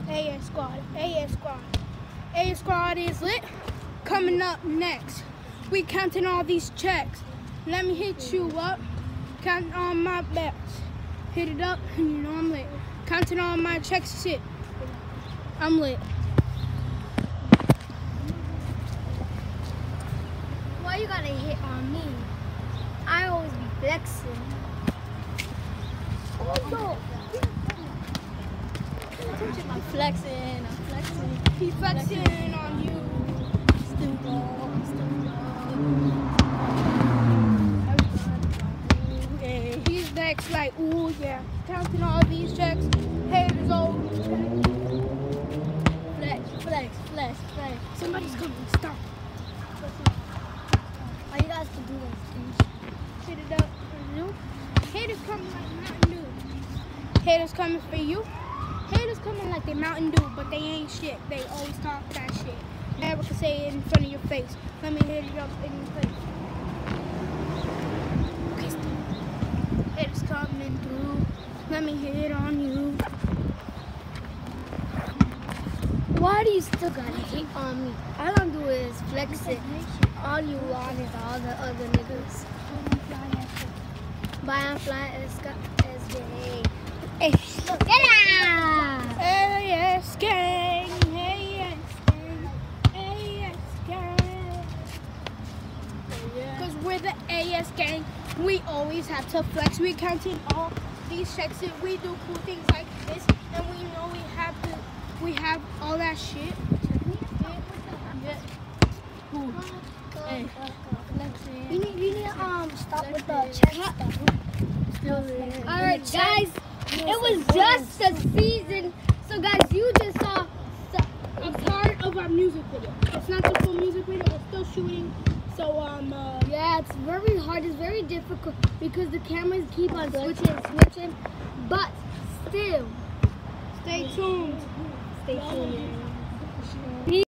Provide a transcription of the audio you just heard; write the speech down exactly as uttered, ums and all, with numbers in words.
A S Squad, A S Squad. A S Squad is lit. Coming up next, we counting all these checks. Let me hit you up. Counting all my bets. Hit it up, and you know I'm lit. Counting all my checks, shit. I'm lit. Why you gotta hit on me? I always be flexing. Oh no! I'm flexing, I'm flexing. He flexing, flexing on you. Stupid, stupid. He's next, like, ooh, yeah. Counting all these checks. Haters old. Flex, flex, flex, flex. Somebody's coming. Stop. All you guys can do is Hit it up for you. Haters coming like Mountain Dew. Haters coming for you. Haters coming like they Mountain Dew, but they ain't shit. They always talk that shit. Never can say it in front of your face. Let me hit it up in your face. Okay, stop. Haters coming through. Let me hit it on you. Why do you still gotta hit on me? All I'm doing is flex it. All you want is all the other niggas. Buy and fly S J. Hey, get out! A S gang, A S gang, A S gang. Because we're the A S gang, we always have to flex. We counting all these checks and we do cool things like this, and we know we have to, we have all that shit. Cool. Hey. You need, you need to um stop with the check stuff. Alright guys, it was just a season. So guys, you just saw A part of our music video. It's not the full music video, we're still shooting. So um uh, yeah, it's very hard, it's very difficult because the cameras keep on switching and switching. But still, stay tuned. stay tuned.